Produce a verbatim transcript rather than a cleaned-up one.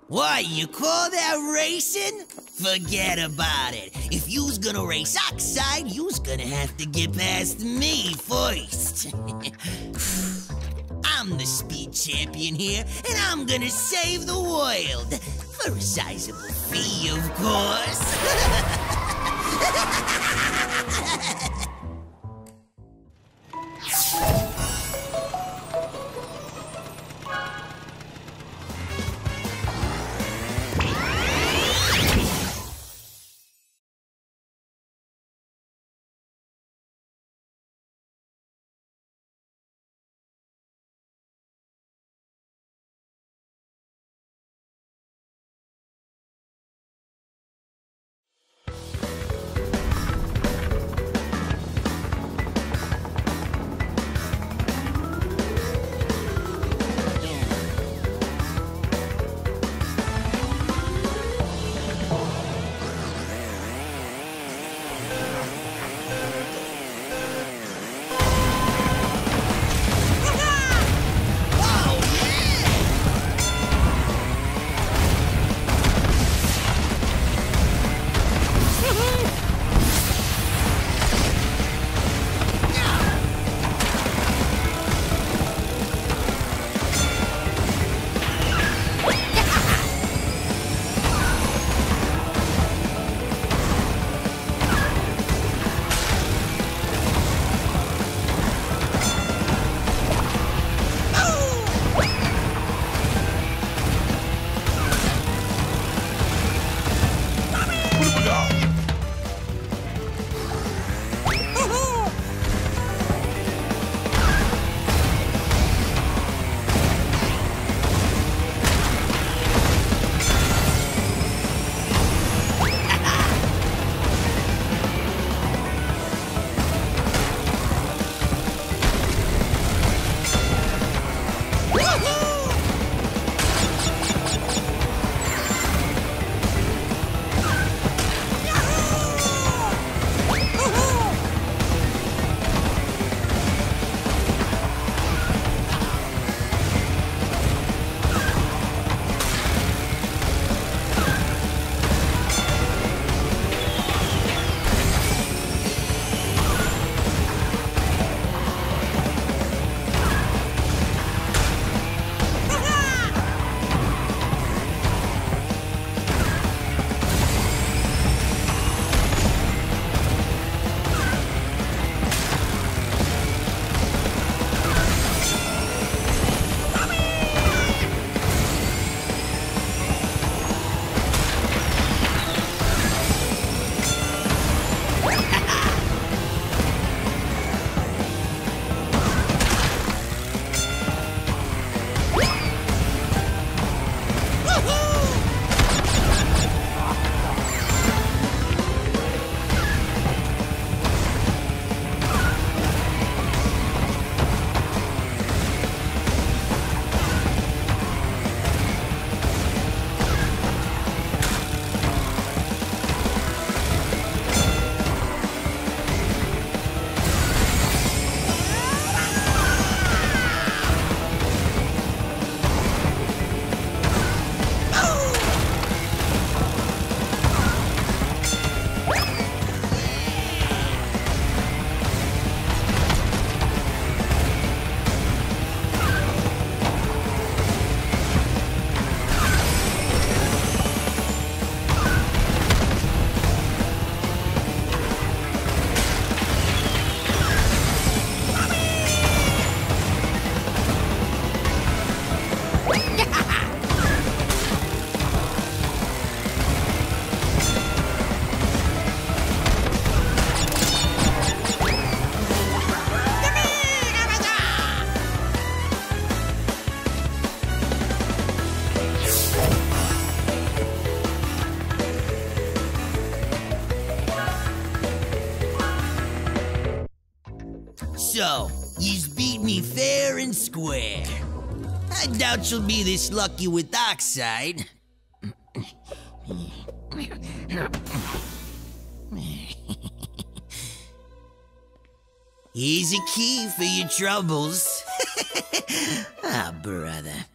What, you call that racing? Forget about it. If you's gonna race Oxide, you's gonna have to get past me first. I'm the speed champion here, and I'm gonna save the world. For a sizable fee, of course. So, you's beat me fair and square. I doubt you'll be this lucky with Oxide. Here's a key for your troubles. Ah, brother.